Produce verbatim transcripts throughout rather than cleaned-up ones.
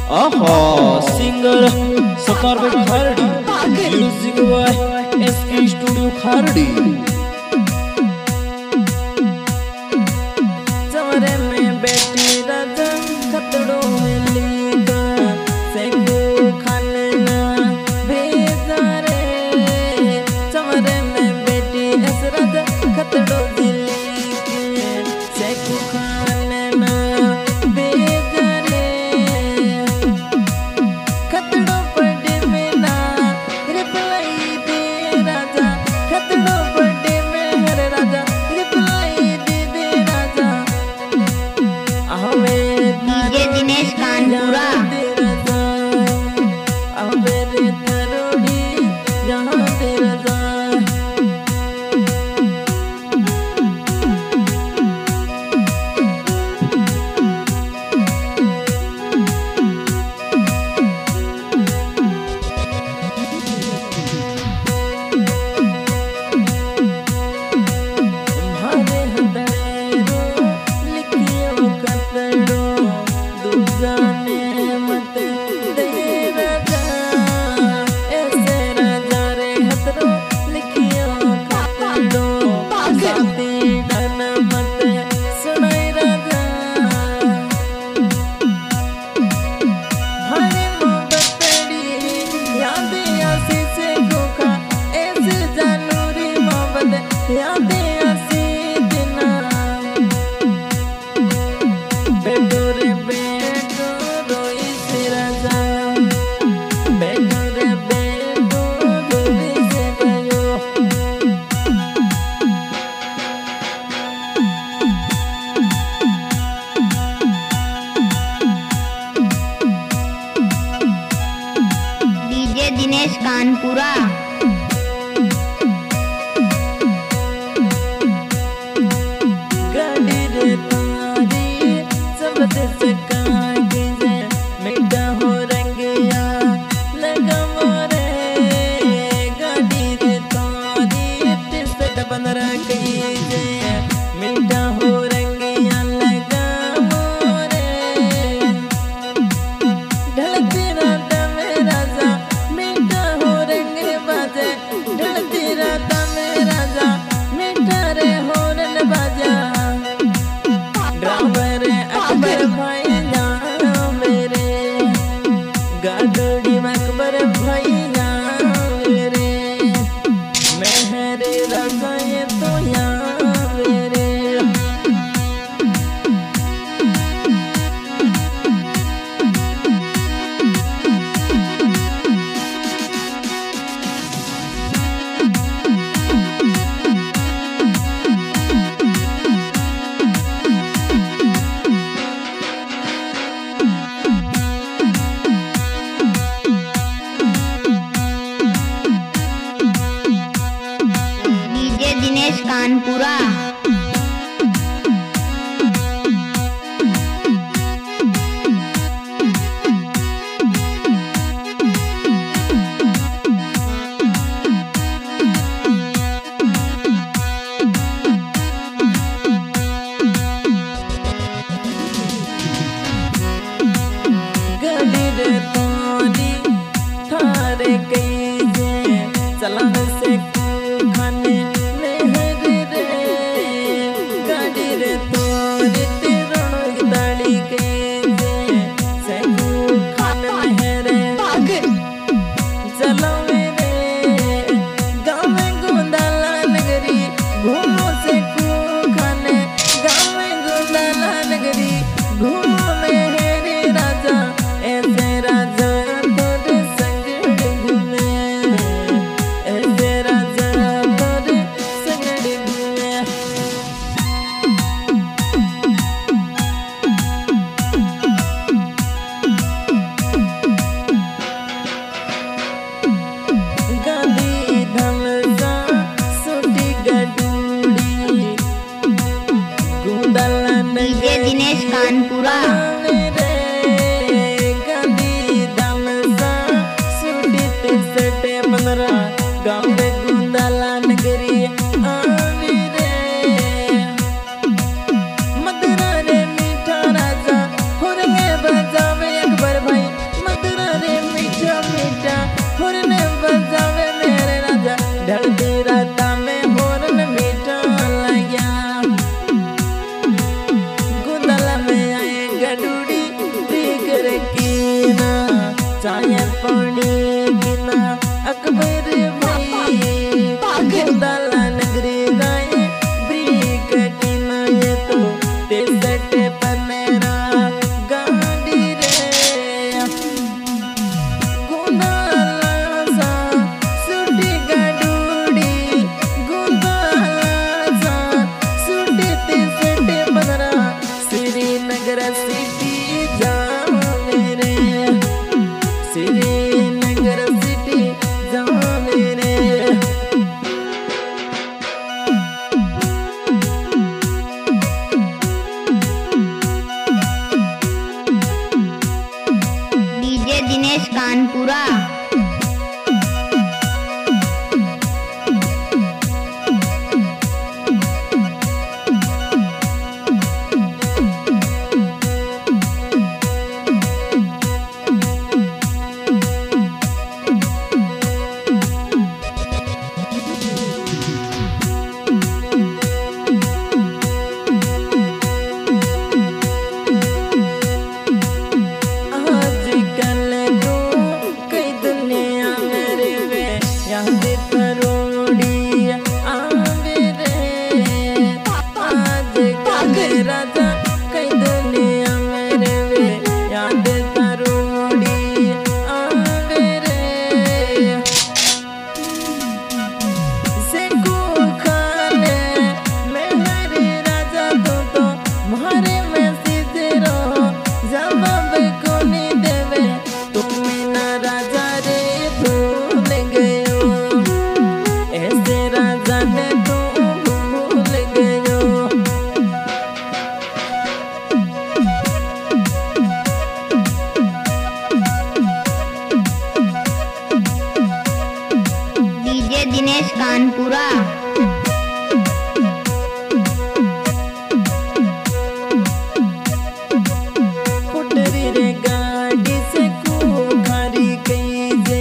आहा सिंगर सकार भाई Khardi, music by SK studio Khardi. चमरे में बैठी राजा खतड़ों में लीका सेको खाने ना भेजा रे। चमरे में बैठी ऐस राजा खतड़ों दिल्ली के सेको खाने ना भेजा रे। खतड़ों पड़े में ना रिप्लाई दे राजा, खतड़ों पड़े में हर राजा रिप्लाई दे दे राजा। डीजे दिनेश कानपुरा। डीजे दिनेश कानपुरा। गाड़ी रे तारी सब चका गिजे मिटा हो रंगिया लगा मोरे। गाड़ी रे तारी तिसट बन रखी जे मिटा हो रंगिया लगा मोरे। ढलती रात में राजा मिटा हो रंगे साया पानी गिना अकबर भाई गुंदाला नगरी राय ब्रिक गिना ये तो तिरसठ पनेरा गाड़ी रे गुंदाला सा सुटी गाडूडी गुंदाला सा सुटी तिरसठ पनेरा श्रीनगर सिटी जाओ मेरे श्रीनगर सिटी जाओ मेरे डीजे दिनेश कानपुरा। राजा कई दुनिया मेरे वे याद तरोड़ी आवे रे से को खाने मैं मेरे राजा तो तो मारे में सीधे रहो जवाब को नहीं देवे तुम ना राजा रे भूल गयो ऐसे राजा ने तो भूल गयो डीजे दिनेश कानपुरा। पुटरी रे गाड़ी से कुखारी कई जे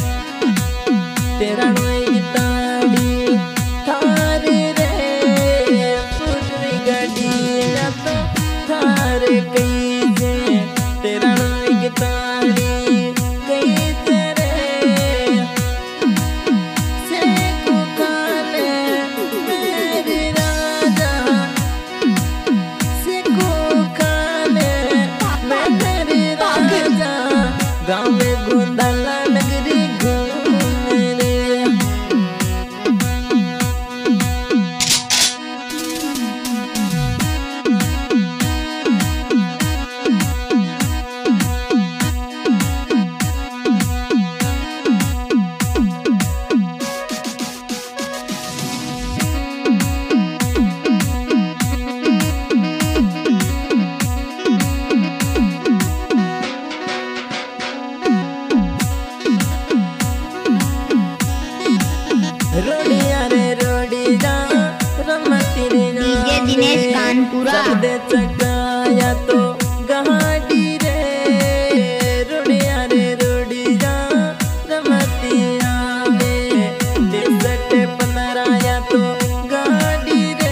तेरा नई ताड़ी थार रे पुटरी गाड़ी या तो थार कई जे तेरा नई ताड़ी कई तेरे से कुखाने मेरे राजा से कुखाने मेरे राजा गाँव में गुंदाला नगरी घूमे रे रोडिया रे रोडिया रमती रे डीजे दिनेश कानपुरा। दे चकाया तो गाड़ी रे रोडिया रे रोडिया रमती आवे तिरसठ पनराया तो गाड़ी रे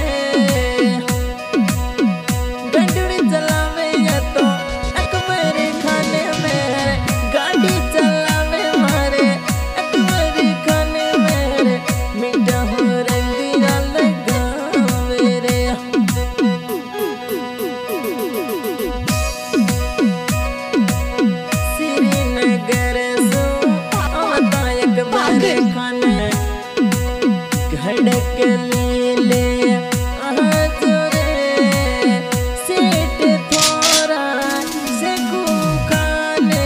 गंडुड़ी चलावे या तो अकबर खाने में गाड़ी चलावे मारे अकबर खाने में मीठा हो रंगिया लगावे रे श्रीनगर सो आता अकबर खाने घड़क लीले आज रे सेठ थोड़ा से कुखाने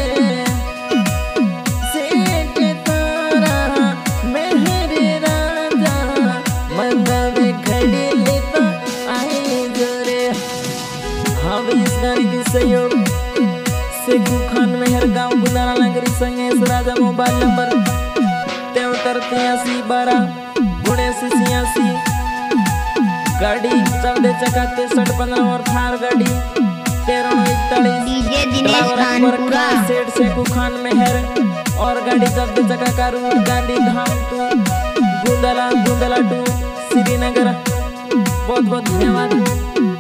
सेठ थोड़ा मेहर राजा मंगवे घड़ी लेता आए जोरे हाँ भी इस गाने की सहयोग से कुखान मेहर गाँव गुंदाला नगरी संगे राजा मोबाइल नंबर तेहत्तर तिरासी बारह उन्यासी छियासी गाड़ी चौदह चक्का तिरसठ पंद्रह और थार गाड़ी तेरह इकतालीस डीजे दिनेश कानपुरा। सेठ से कुखान मेहर और गाड़ी चौदह चक्का का route Gandhi Dham to Gundala Gundala to Srinagar बहुत बहुत धन्यवाद।